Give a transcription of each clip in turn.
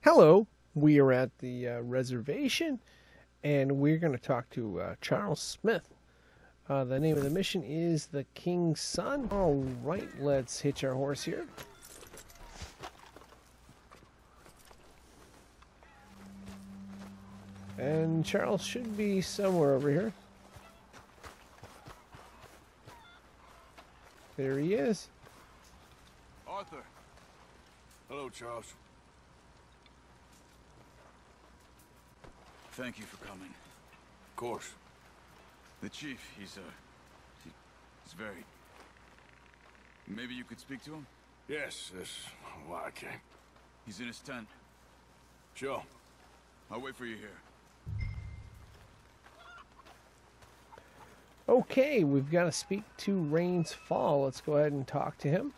Hello, we are at the reservation and we're going to talk to Charles Smith. The name of the mission is The King's Son. All right, let's hitch our horse here. And Charles should be somewhere over here. There he is. Arthur. Hello, Charles. Thank you for coming. Of course. The chief, he's very... Maybe you could speak to him? Yes, that's why I came. He's in his tent. Sure. I'll wait for you here. Okay, we've got to speak to Rains Fall. Let's go ahead and talk to him.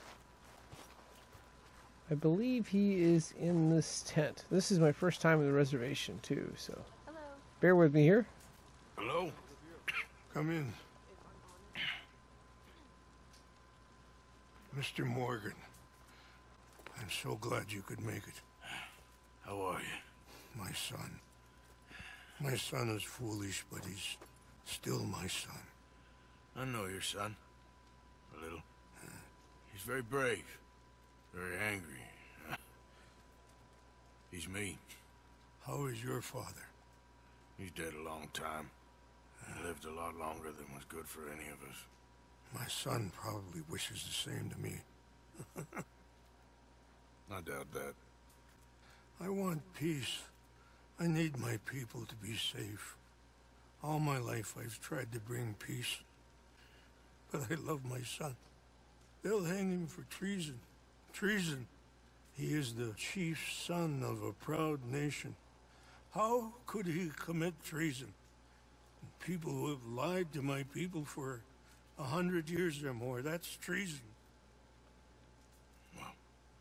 I believe he is in this tent. This is my first time in the reservation too, so Hello. bear with me here. Hello? Come in. Mr. Morgan, I'm so glad you could make it. How are you? My son. My son is foolish, but he's still my son. I know your son. A little. He's very brave. Very angry. He's mean. How is your father? He's dead a long time. He lived a lot longer than was good for any of us. My son probably wishes the same to me. I doubt that. I want peace. I need my people to be safe. All my life I've tried to bring peace. But I love my son. They'll hang him for treason. Treason. He is the chief son of a proud nation. How could he commit treason? People who have lied to my people for 100 years or more, that's treason. Well,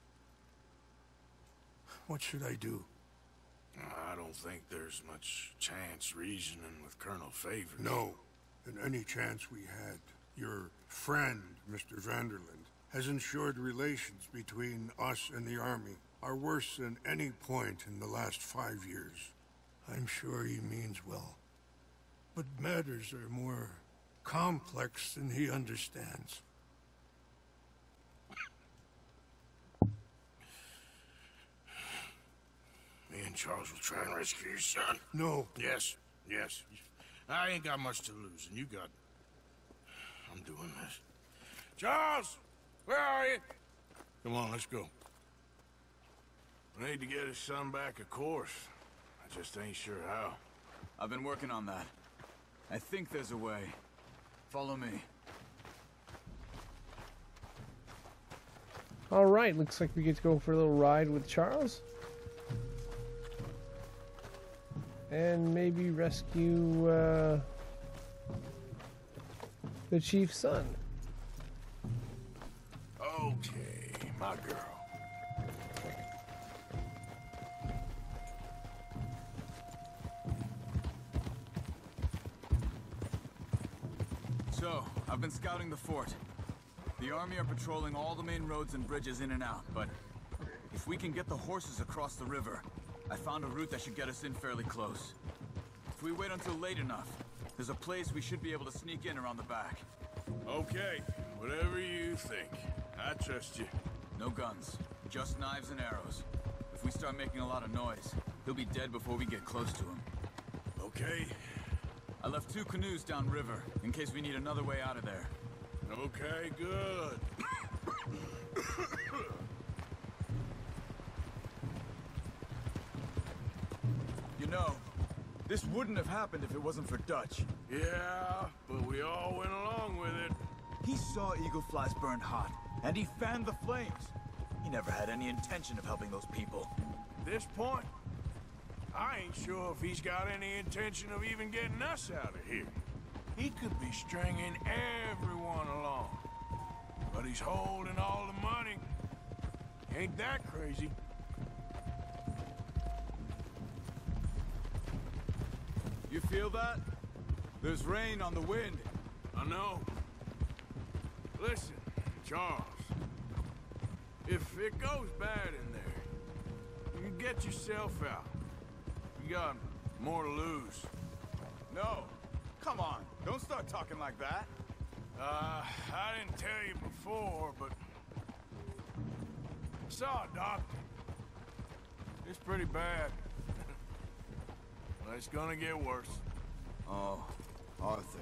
what should I do? I don't think there's much chance reasoning with Colonel Favors. No. In any chance we had, your friend, Mr. Vanderland, has ensured relations between us and the army are worse than any point in the last 5 years. I'm sure he means well. But matters are more complex than he understands. Me and Charles will try and rescue your son. No. Yes, yes. I ain't got much to lose, and you got... I'm doing this. Charles! Where are you? Come on, let's go. We need to get his son back, of course. I just ain't sure how. I've been working on that. I think there's a way. Follow me. All right, looks like we get to go for a little ride with Charles. And maybe rescue the chief's son. Okay, my girl. So, I've been scouting the fort. The army are patrolling all the main roads and bridges in and out, but if we can get the horses across the river, I found a route that should get us in fairly close. If we wait until late enough, there's a place we should be able to sneak in around the back. Okay, whatever you think. I trust you. No guns, just knives and arrows. If we start making a lot of noise, he'll be dead before we get close to him. Okay, I left 2 canoes downriver, in case we need another way out of there. okay, good. You know, this wouldn't have happened if it wasn't for Dutch. Yeah, but we all went along with it. He saw eagle flies burned hot, and he fanned the flames. He never had any intention of helping those people. At this point, I ain't sure if he's got any intention of even getting us out of here. He could be stringing everyone along. But he's holding all the money. Ain't that crazy? You feel that? There's rain on the wind. I know. Listen, Charles. If it goes bad in there, you get yourself out. You got more to lose. No. Come on. Don't start talking like that. I didn't tell you before, but I saw a doctor. It's pretty bad. But it's gonna get worse. Oh, Arthur.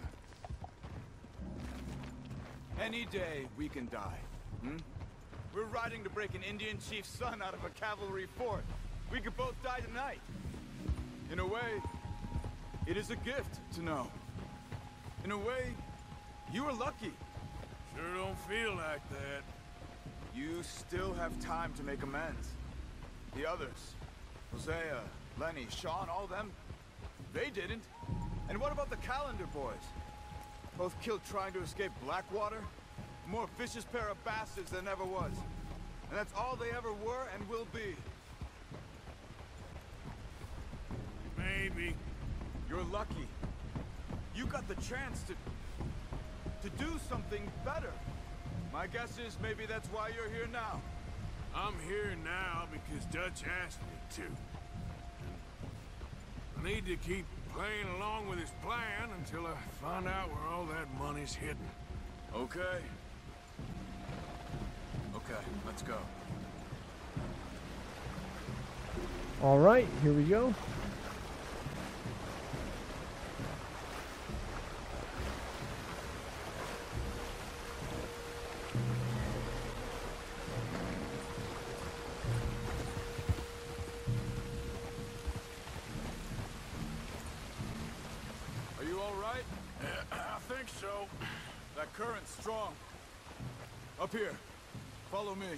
Any day we can die. Hmm? We're riding to break an Indian chief's son out of a cavalry fort. We could both die tonight. In a way, it is a gift to know. In a way, you were lucky. Sure don't feel like that. You still have time to make amends. The others, Hosea, Lenny, Sean, all them, they didn't. And what about the Calendar boys? Both killed trying to escape Blackwater? More vicious pair of bastards than ever was. And that's all they ever were and will be. Maybe. You're lucky. You got the chance to do something better. My guess is maybe that's why you're here now. I'm here now because Dutch asked me to. I need to keep playing along with his plan until I find out where all that money's hidden. Okay. Okay, let's go. All right, here we go. Are you all right? I think so. That current's strong. Up here. Follow me.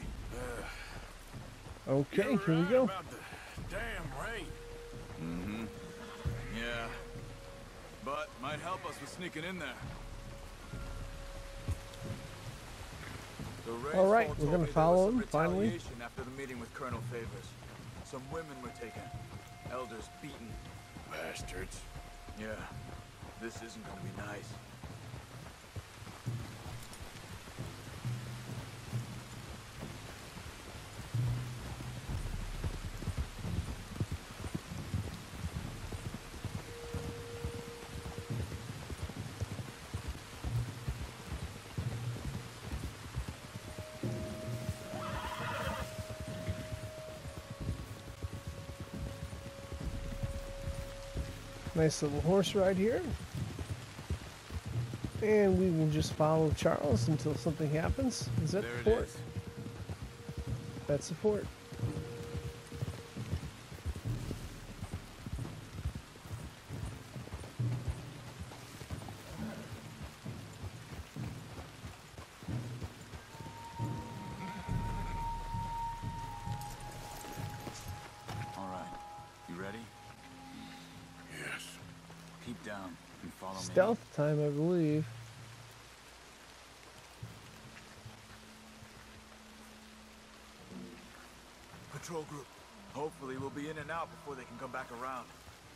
Okay, You're here we right go. about the damn rain. Mm-hmm. Yeah. But might help us with sneaking in there. The Rains All right, Fall we're told gonna me there follow was some him, finally. retaliation after the meeting with Colonel Favors. Some women were taken. Elders beaten. Bastards. Yeah. This isn't gonna be nice. Nice little horse ride here. And we will just follow Charles until something happens. Is that There the it fort? is. That's the fort. All right. You ready? Yes. Keep down and follow me. Stealth time, I believe. Patrol group. Hopefully we'll be in and out before they can come back around.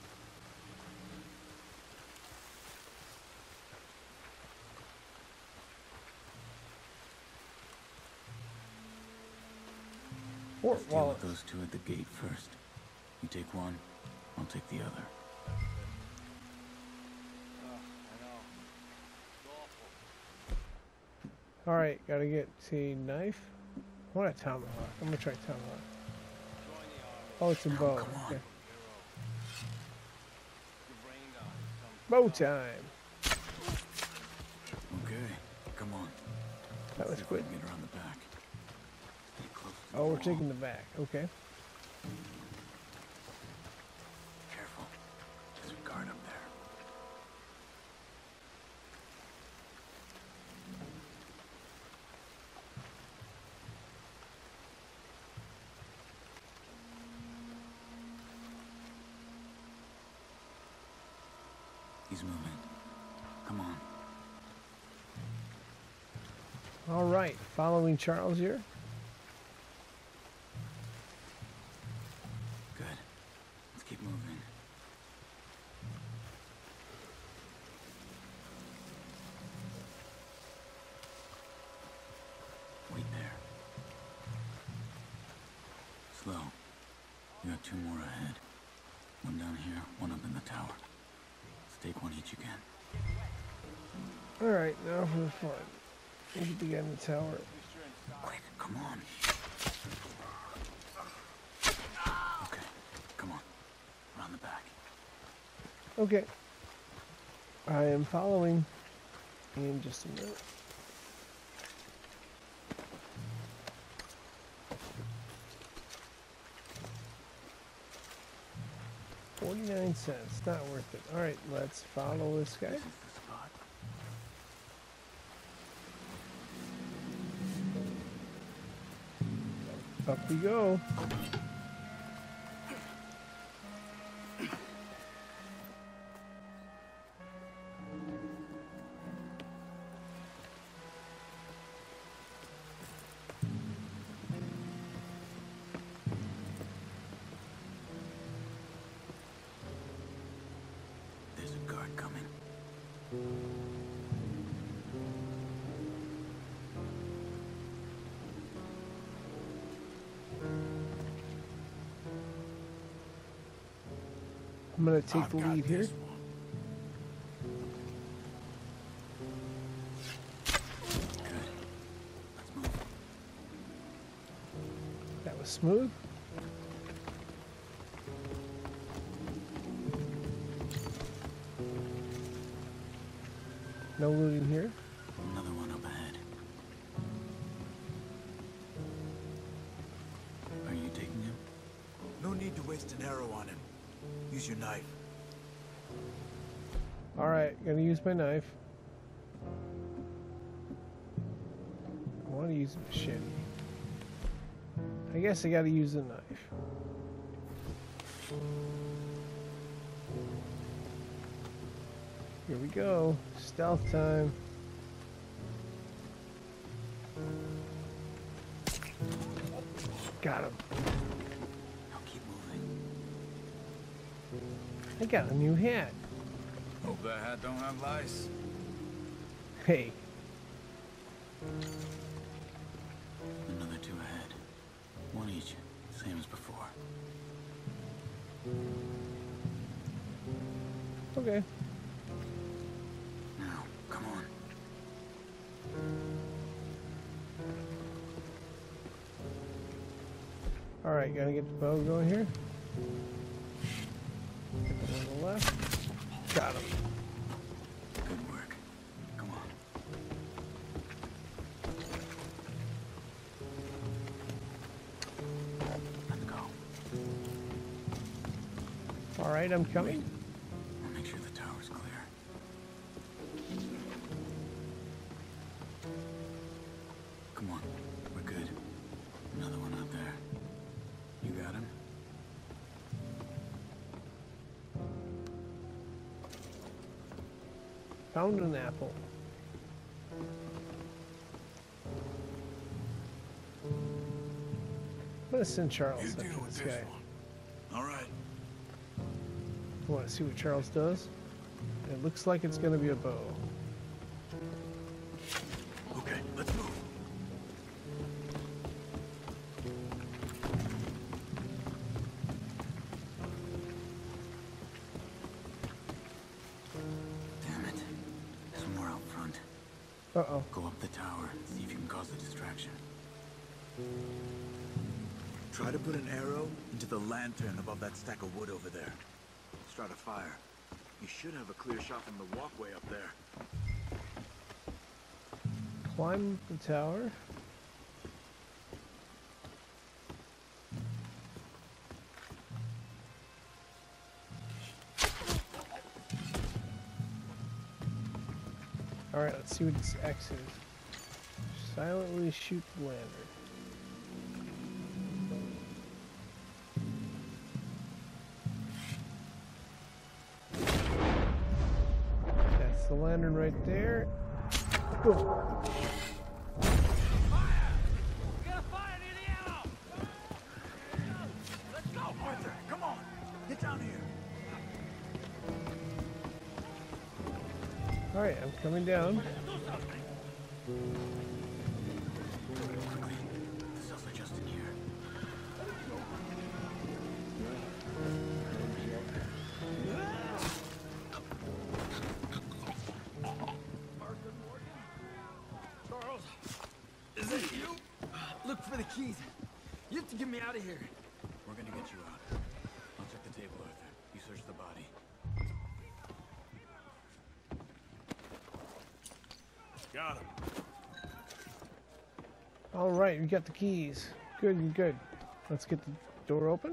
Fort Deal Wallace. with those two at the gate first. You take one, I'll take the other. All right, gotta get a knife. I want a tomahawk. I'm gonna try tomahawk. Oh, it's a bow. come on. Okay. Bow time. Okay, come on. That was See if we quick. can get around the back. Stay close to the Oh, we're wall. taking the back. Okay. Careful. There's a guard up there. He's moving. Come on. All right, following Charles here. Good. Let's keep moving. Wait there. Slow. You have got 2 more ahead. One down here, one up in the tower. Let's take one each again. Alright, now for the fun. Get the guy in the tower. Quick, come on. Okay, come on. Around the back. Okay. I am following in just a minute. $0.49, not worth it. Alright, let's follow this guy. This is the spot. Up we go. There's a guard coming. I'm gonna take I've the got lead here. this one. Good. Let's move. That was smooth. No looting here. Another one up ahead. Are you taking him? No need to waste an arrow on him. Use your knife. Alright, gonna use my knife. I want to use a machete. I guess I gotta use a knife. Here we go. Stealth time. Got him. Now keep moving. I got a new hat. Hope that hat don't have lice. Hey. Another 2 ahead. One each, same as before. Okay. Now, come on. Alright, gotta get the bow going here. Get the one on the left. Got him. Good work. Come on. Let's go. Alright, I'm coming. I'll make sure the tower's clear. Come on. We're good. Another one out there. You got him? Found an apple. I'm gonna send Charles You after deal with this this guy. one. All right. I want to see what Charles does. It looks like it's gonna be a bow. Okay, let's move. Damn it. There's more out front. Uh-oh. Go up the tower, see if you can cause a distraction. Try to put an arrow into the lantern above that stack of wood over there. Start a fire. You should have a clear shot from the walkway up there. Climb the tower. Alright, let's see what this X is. Silently shoot the lantern. That's the lantern right there. Go. Arthur, come on! Get down here! Alright, I'm coming down. Quickly. The cells are just in here. keys. You have to get me out of here. We're gonna get you out. I'll check the table, Arthur. You search the body. Got him. All right, we got the keys. Good, good. Let's get the door open.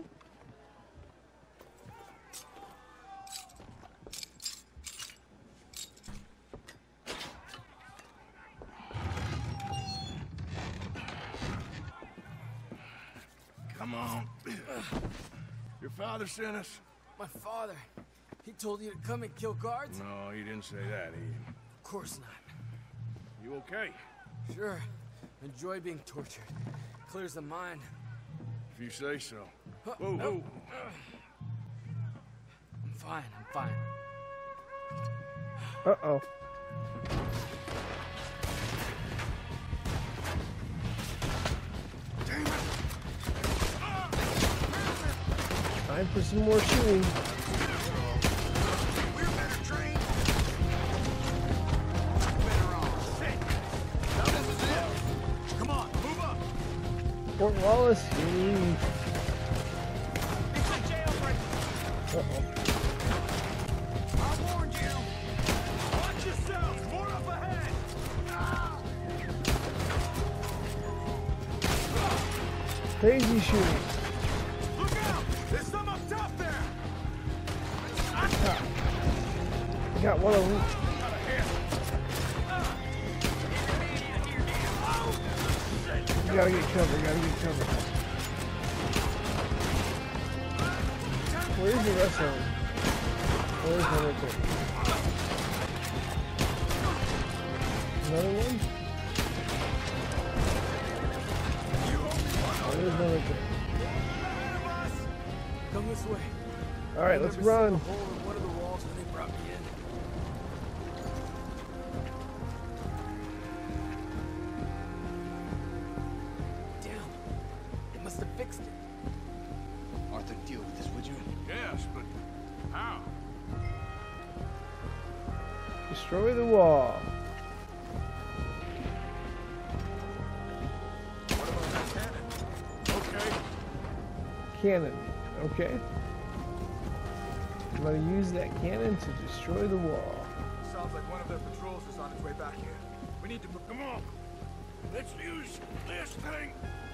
Come on. Your father sent us? My father. He told you to come and kill guards? No, he didn't say that. Of course not. You okay? Sure. Enjoy being tortured. Clears the mind. If you say so. Whoa, whoa. I'm fine, I'm fine. Uh-oh. Time for some more shooting. We're better trained. Now this is it. Come on, move up. Fort Wallace. It's a jailbreak. Uh-oh. I warned you. Watch yourselves. More up ahead. Crazy shooting. Look out. There's some up top there. We got one of them. We gotta get cover, Where's the rest of them? Where's one right there? Another one? Oh, there's one right there. Come this way. Alright, let's run. A hole in one of the walls when they brought me in. Damn. They must have fixed it. Arthur, deal with this, would you? Yes, but how? Destroy the wall. Okay. Cannon. Okay. I'm gonna use that cannon to destroy the wall. Sounds like one of their patrols is on its way back here. We need to move. Come on. Let's use this thing.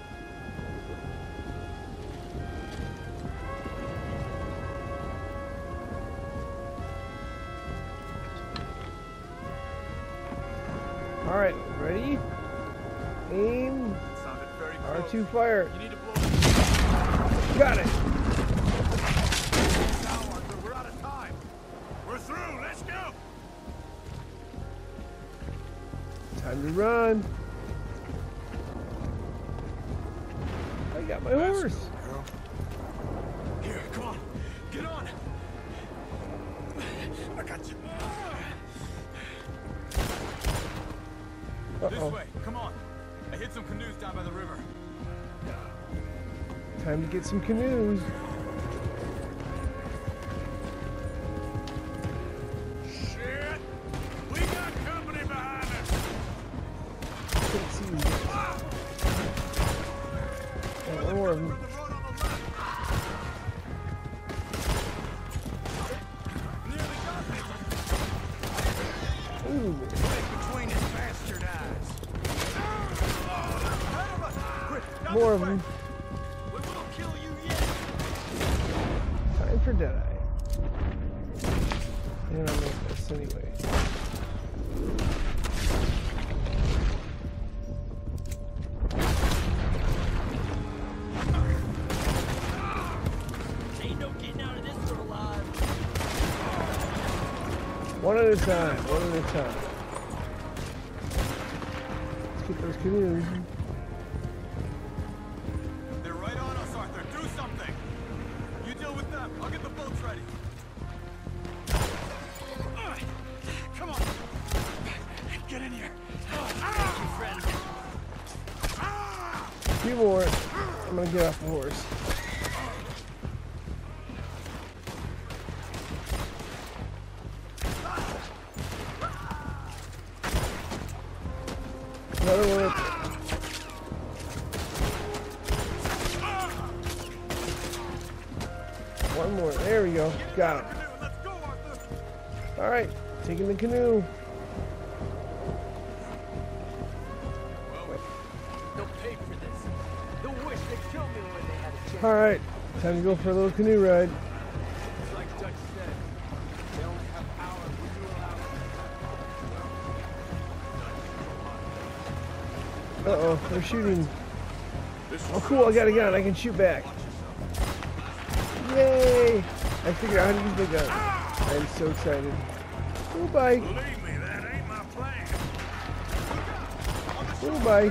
Alright, ready? Aim. Sounded very close. R2 fire. You need to blow. Got it. Now, Arthur, we're out of time. We're through. Let's go. Time to run. I got my horse. Girl. Here, come on. Get on. I got you. This Uh-oh. way. Come on. I hit some canoes down by the river. Time to get some canoes. Shit. We got company behind us. Can't see you. Oh, one more of them. The road on the left. Nearly got me. Ooh. Right between his bastard eyes. Ahead of us. Quick, down More this of way. them. We will kill you yet. Time for Deadeye. And I'll make this anyway. Ain't no getting out of this one alive. One at a time. One at a time. Let's get those canoes. They're right on us, Arthur. Do something. You deal with them. I'll get the boats ready. Come on. Get in here. Thank you, friend. Few more. I'm gonna get off the horse. Another one. One more. There we go. Got him. All right, taking the canoe. They'll pay for this. They'll wish they killed me when they had a chance. All right, time to go for a little canoe ride. It's like Dutch said. They only have power when you allow it. Uh-oh, they're shooting. Oh, cool, I got a gun. I can shoot back. Yay! I figured out how to use the gun. I'm so excited. Oh, bye. Believe me, that ain't my plan. Oh, bye.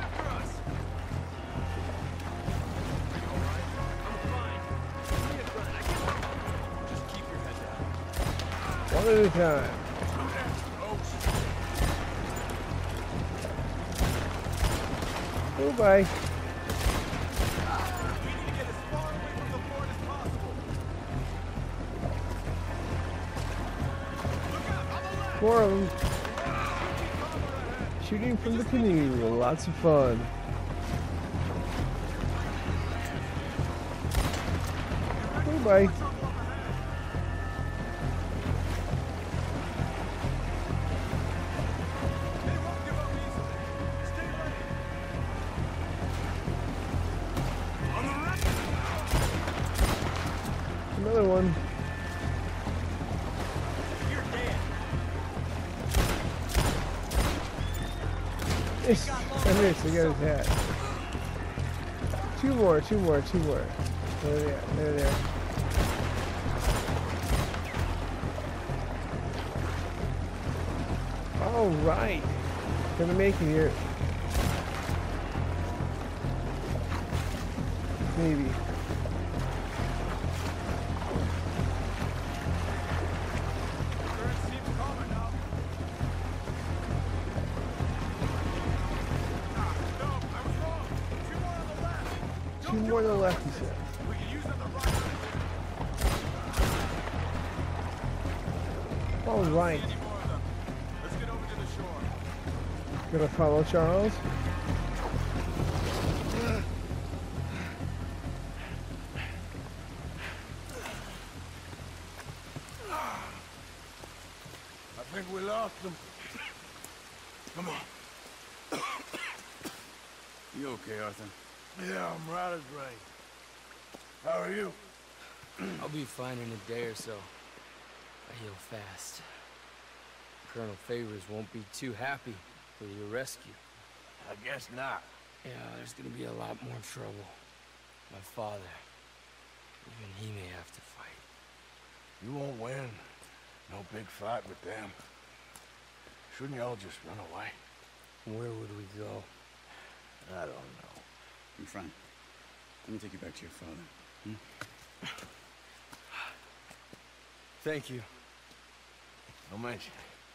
Just keep your head down. One at a time. Oh, bye. Four of them. Shooting from the canoe. Lots of fun. Oh, bye. Another one. Yes, I missed. I got his hat. Two more. There they are. There they are. All right. Gonna make it here. Maybe. Two more on the left, he said. All right. Let's get over to the shore. Gonna follow Charles. I think we lost them. Come on. You okay, Arthur? Yeah, I'm right as rain. How are you? I'll be fine in a day or so. I heal fast. Colonel Favors won't be too happy with your rescue. I guess not. Yeah, there's gonna be a lot more trouble. My father, even he may have to fight. You won't win. No big fight with them. Shouldn't y'all just run away? Where would we go? I don't know. I'm Frank. Let me take you back to your father. Thank you. No mention.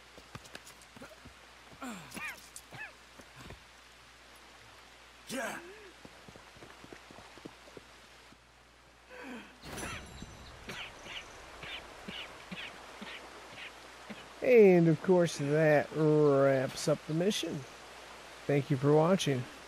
Yeah. And of course, that wraps up the mission. Thank you for watching.